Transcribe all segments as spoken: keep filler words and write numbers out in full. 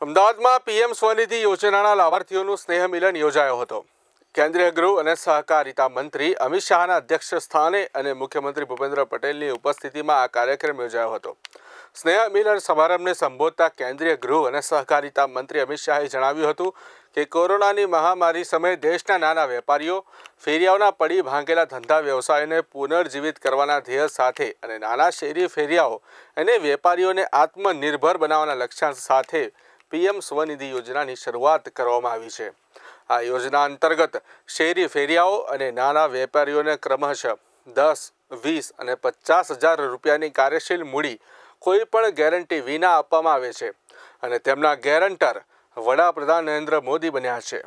અમદાવાદમાં પીએમ સ્વનિધિ યોજનાના લાભાર્થીઓનું સ્નેહ મિલન યોજાયો હતો। કેન્દ્રીય ગૃહ અને સહકારિતા મંત્રી અમિત શાહના અધ્યક્ષ સ્થાને અને મુખ્યમંત્રી ભૂપેન્દ્ર પટેલની ઉપસ્થિતિમાં આ કાર્યક્રમ યોજાયો હતો। સ્નેહ મિલન સમારંભને સંબોધતા કેન્દ્રીય ગૃહ અને સહકારિતા મંત્રી અમિત શાહે જણાવ્યું હતું કે કોરોનાની મહામારી સમયે દેશના નાના વેપારીઓ ફેરિયાઓના પડી ભાંગેલા ધંધા વ્યવસાયોને પુનર્જીવિત કરવાના ધ્યેય સાથે અને નાના શેરી ફેરિયાઓ અને વેપારીઓને આત્મનિર્ભર બનાવવાના લક્ષ્યાંક સાથે પીએમ સ્વનિધિ યોજનાની શરૂઆત કરવામાં આવી છે। આ યોજના અંતર્ગત શેરી ફેરિયાઓ અને નાના વેપારીઓને ક્રમશઃ દસ, વીસ અને પચાસ હજાર રૂપિયાની કાર્યશીલ મૂડી કોઈ પણ ગેરંટી વિના આપવામાં આવે છે અને તેમના ગેરંટર વડાપ્રધાન નરેન્દ્ર મોદી બન્યા છે।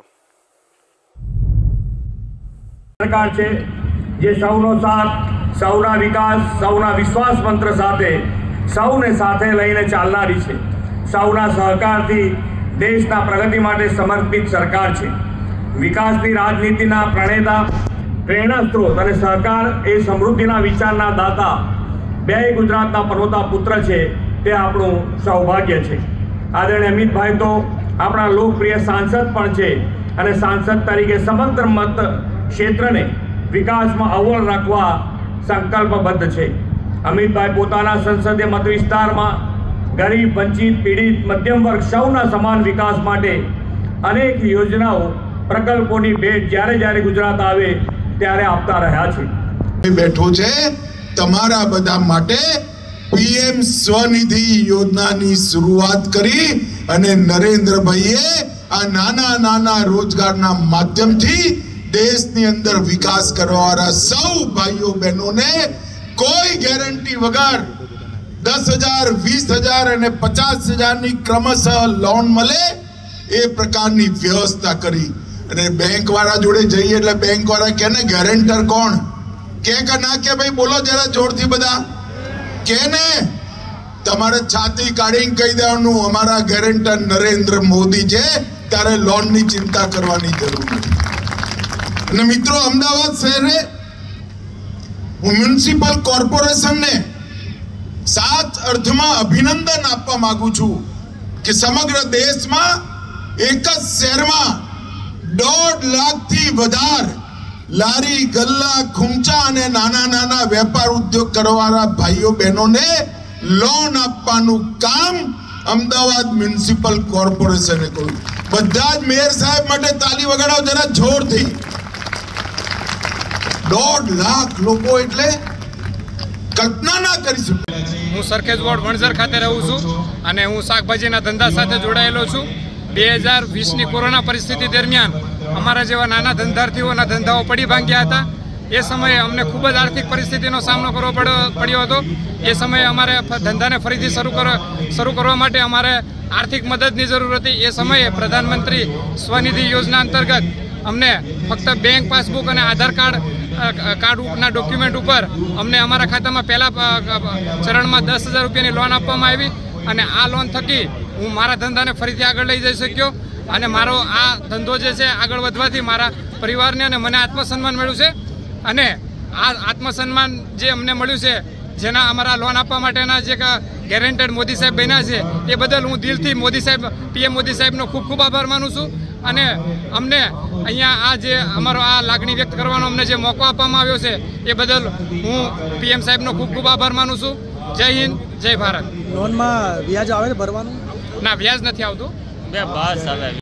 સરકાર છે જે સૌનો સાથ, સૌના વિકાસ, સૌના વિશ્વાસ મંત્ર સાથે સૌને સાથે લઈને ચાલનારી છે। સૌના સહકારથી દેશના પ્રગતિ માટે સમર્પિત સરકાર છે। વિકાસની રાજનીતિના પ્રણેતા, પ્રેરણા સ્ત્રોત અને સહકાર એ સમૃદ્ધિના વિચારના દાતા બે ગુજરાતના પનોતા પુત્ર છે, તે આપણું સૌભાગ્ય છે। આદરણીય અમિતભાઈ તો આપણા લોકપ્રિય સાંસદ પણ છે અને સાંસદ તરીકે સમગ્ર મત ક્ષેત્રને વિકાસમાં અવ્વલ રાખવા સંકલ્પબદ્ધ છે। અમિતભાઈ પોતાના સંસદીય મત વિસ્તારમાં ગરીબ, વંચિત, પીડિત, મધ્યમ વર્ગ સૌના સમાન વિકાસ માટે અનેક યોજનાઓ, પ્રકલ્પોની ભેટ જ્યારે જ્યારે ગુજરાત આવે ત્યારે આપતા રહ્યા છે। બેઠો છે તમારા બધા માટે પીએમ સ્વનિધિ યોજનાની શરૂઆત કરી અને નરેન્દ્રભાઈએ આ નાના નાના રોજગારના માધ્યમથી દેશની અંદર વિકાસ કરવાવાળા સૌ ભાઈઓ બહેનોને કોઈ ગેરંટી વગર દસ હજાર, વીસ હજાર અને પચાસ હજારની ક્રમશઃ લોન મળે એ પ્રકારની વ્યવસ્થા કરી। અને બેંક વાળા જોડે જઈએ એટલે બેંક વાળા કે ને ગેરંટર કોણ કે કે ના કે ભાઈ બોલો જરા જોરથી બધા કે ને તમારે છાતી કાઢીને કહી દેવાનું અમારા ગેરંટર નરેન્દ્ર મોદી છે, ત્યારે લોનની ચિંતા કરવાની જરૂર નથી। અને મિત્રો, અમદાવાદ શહેરે હું મ્યુનિસિપલ કોર્પોરેશનને સાત અર્થમાં અભિનંદન આપવા માંગુ છું કે સમગ્ર દેશમાં એક જ શહેરમાં દોઢ લાખથી વધારે લારી, ગલ્લા, ખૂંચા અને નાના નાના વેપાર ઉદ્યોગ કરવાવાળા ભાઈઓ બહેનોને લોન આપવાનું કામ અમદાવાદ મ્યુનિસિપલ કોર્પોરેશને કર્યું। બધા જ મેયર સાહેબ માટે તાલી વગાડો જરા જોરથી। દોઢ લાખ લોકો એટલે કલ્પના ના કરી શકે। હું સરખેજ વોર્ડ વણઝર ખાતે રહું છું અને હું શાકભાજીના ધંધા સાથે જોડાયેલો છું। બે હજાર વીસની કોરોના પરિસ્થિતિ દરમિયાન અમારા જેવા નાના ધંધાર્થીઓના ધંધાઓ પડી ભાંગ્યા હતા। એ સમયે અમને ખૂબ જ આર્થિક પરિસ્થિતિનો સામનો કરવો પડ્યો હતો। એ સમયે અમારે ધંધાને ફરીથી શરૂ કરવા શરૂ કરવા માટે અમારે આર્થિક મદદની જરૂર હતી। એ સમયે પ્રધાનમંત્રી સ્વનિધિ યોજના અંતર્ગત અમને ફક્ત બેંક પાસબુક અને આધાર કાર્ડ કાર્ડના ડોક્યુમેન્ટ ઉપર અમને અમારા ખાતામાં પહેલા ચરણમાં દસ હજાર રૂપિયાની લોન આપવામાં આવી અને આ લોન થકી હું મારા ધંધાને ફરીથી આગળ લઈ જઈ શક્યો અને મારો આ ધંધો જે છે આગળ વધવાથી મારા પરિવારને અને મને આત્મસન્માન મળ્યું છે। અને આ આત્મસન્માન જે અમને મળ્યું છે, જેના અમારા લોન આપવા માટેના જે ગેરંટેડ મોદી સાહેબ બન્યા છે, એ બદલ હું દિલથી મોદી સાહેબ, પીએમ મોદી સાહેબનો ખૂબ ખૂબ આભાર માનું છું। અને અમને અહીંયા આ જે અમારો આ લાગણી વ્યક્ત કરવાનો અમને જે મોકો આપવામાં આવ્યો છે, એ બદલ હું પીએમ સાહેબનો ખૂબ ખૂબ આભાર માનું છું। જય હિન્દ, જય ભારત। લોનમાં વ્યાજ આવે છે ભરવાનું? ના, વ્યાજ નથી આવતું। બે બસ આવે।